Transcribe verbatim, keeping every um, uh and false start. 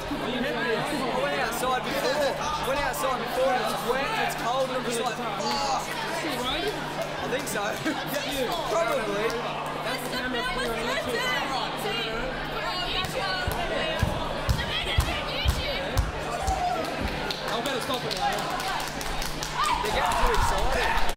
I went outside before. I went outside before and it's wet and it's cold and I'm just like, oh. I think so. Probably. I'm going to stop it now. They're getting too excited.